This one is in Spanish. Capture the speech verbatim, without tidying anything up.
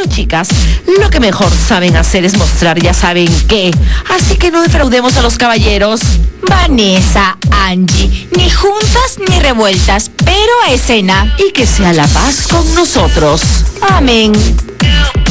Bueno, chicas, lo que mejor saben hacer es mostrar ya saben qué. Así que no defraudemos a los caballeros. Vanessa, Angie, ni juntas ni revueltas, pero a escena. Y que sea la paz con nosotros. Amén.